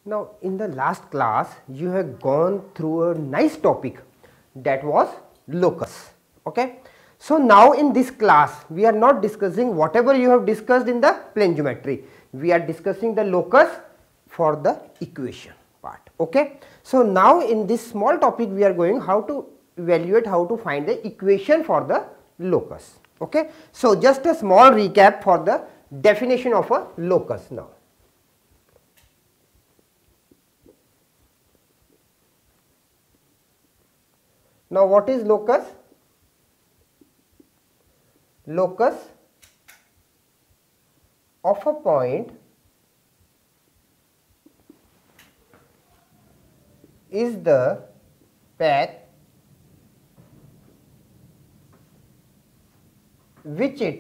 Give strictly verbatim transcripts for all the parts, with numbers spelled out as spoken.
Now in the last class you have gone through a nice topic, that was locus. Okay. So now in this class we are not discussing whatever you have discussed in the plane geometry, we are discussing the locus for the equation part. Okay. So now in this small topic we are going how to evaluate, how to find the equation for the locus. Okay. So just a small recap for the definition of a locus now. Now what is locus? Locus of a point is the path which it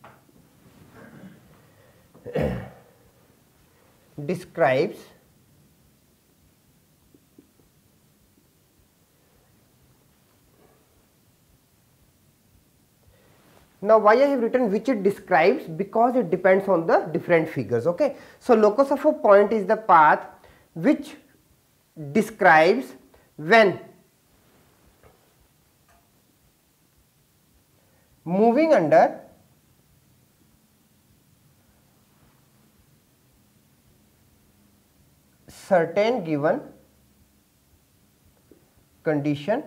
describes Now why I have written which it describes, because it depends on the different figures. Okay. So locus of a point is the path which describes when moving under certain given condition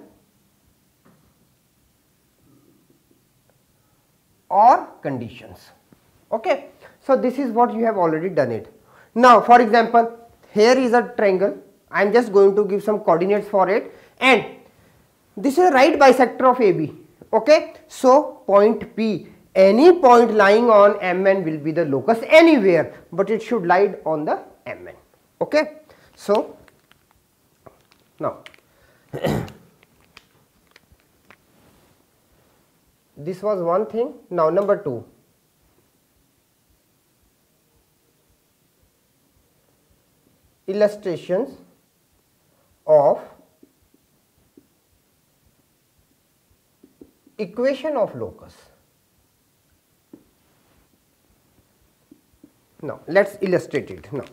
or conditions. Okay. So this is what you have already done it. Now for example, here is a triangle, I am just going to give some coordinates for it, and this is a right bisector of A B. Okay. So point P, any point lying on M N will be the locus anywhere, but it should lie on the M N. Okay. So now this was one thing. Now number two, illustrations of equation of locus. Now let us illustrate it. Now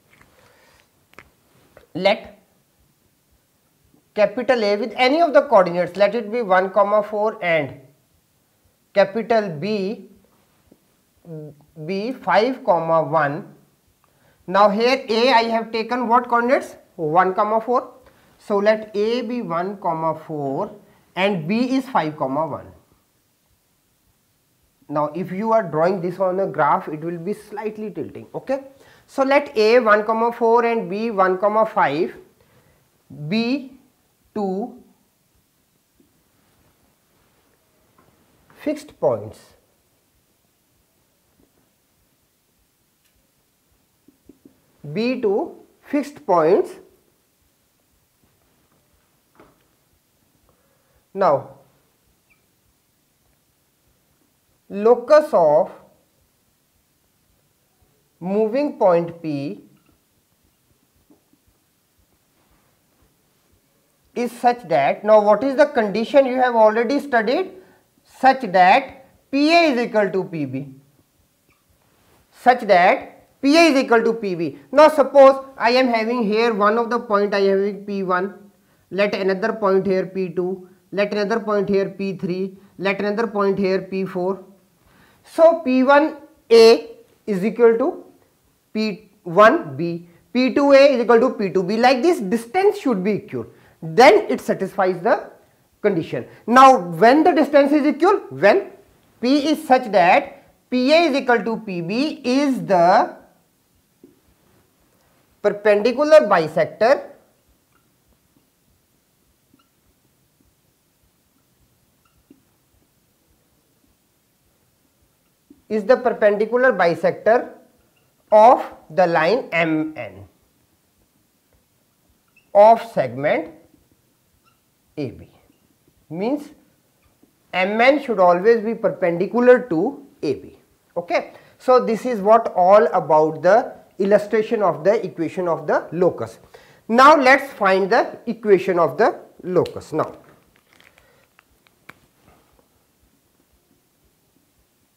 let capital A with any of the coordinates, let it be one comma four and capital B be five comma one. Now here A I have taken what coordinates? one comma four. So let A be one comma four and B is five comma one. Now if you are drawing this on a graph, it will be slightly tilting. Okay. So let A one comma four and B one comma five be two fixed points be two fixed points. Now locus of moving point P is such that, now what is the condition you have already studied? Such that P A is equal to P B, such that P A is equal to P B. Now suppose I am having here one of the point I am having P one, let another point here P two, let another point here P three, let another point here P four. So P one A is equal to P one B, P two A is equal to P two B, like this distance should be equal, then it satisfies the condition. Now when the distance is equal, when P is such that P A is equal to P B is the perpendicular bisector is the perpendicular bisector of the line M N of segment A B. Means M N should always be perpendicular to A B. Okay. So this is what all about the illustration of the equation of the locus. Now let us find the equation of the locus. Now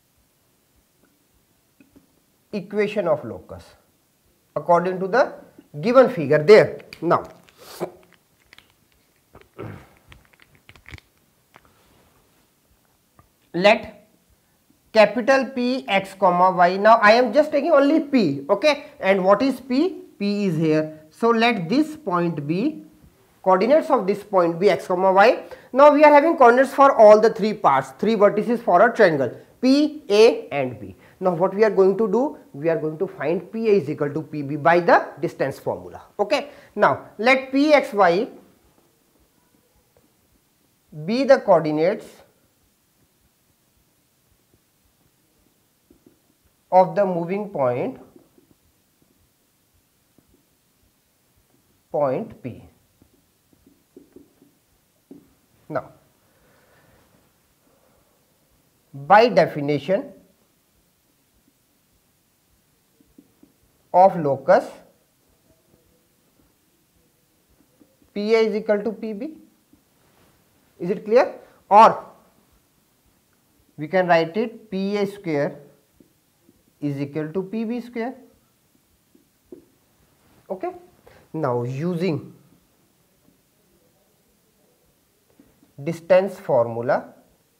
equation of locus according to the given figure there. Now let capital P x comma y, now I am just taking only P, okay, and what is P? P is here. So let this point be, coordinates of this point be x comma y. Now we are having coordinates for all the three parts, three vertices for a triangle P, A and B. Now what we are going to do? We are going to find P A is equal to P B by the distance formula, okay. Now let P x y be the coordinates of the moving point, point P. Now, by definition of locus, P A is equal to P B. Is it clear? Or we can write it P A square is equal to P B square, okay. Now using distance formula,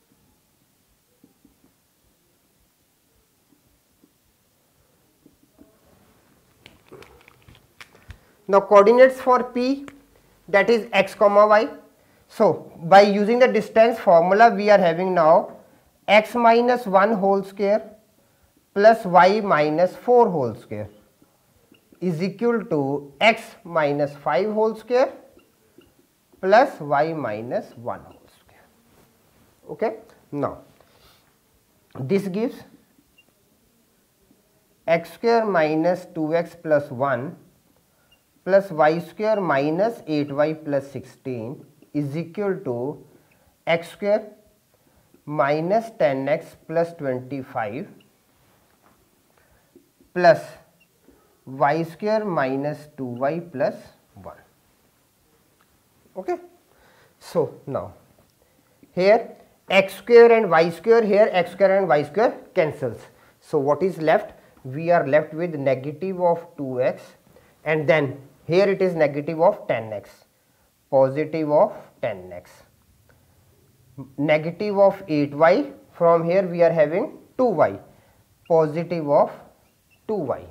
now coordinates for P, that is x comma y. So by using the distance formula we are having now x minus one whole square plus y minus four whole square is equal to x minus five whole square plus y minus one whole square, okay. Now this gives x square minus two x plus one plus y square minus eight y plus sixteen is equal to x square minus ten x plus twenty-five plus y square minus two y plus one, okay. So now here x square and y square, here x square and y square cancels. So what is left? We are left with negative of two x, and then here it is negative of ten x, positive of ten x, negative of eight y, from here we are having two y, positive of two y,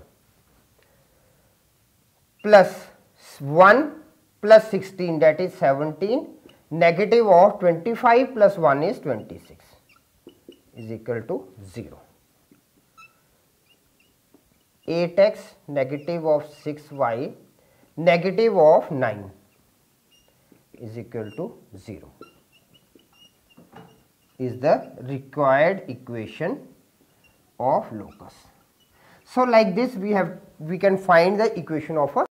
plus one plus sixteen, that is seventeen, negative of twenty-five plus one is twenty-six, is equal to zero. eight x negative of six y negative of nine is equal to zero, is the required equation of locus. So like this we have, we can find the equation of a